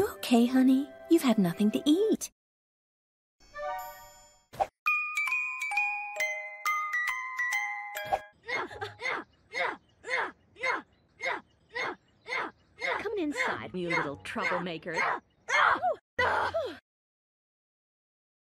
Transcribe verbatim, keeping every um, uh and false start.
you okay, honey? You've had nothing to eat. Come inside, you little troublemaker. Oh,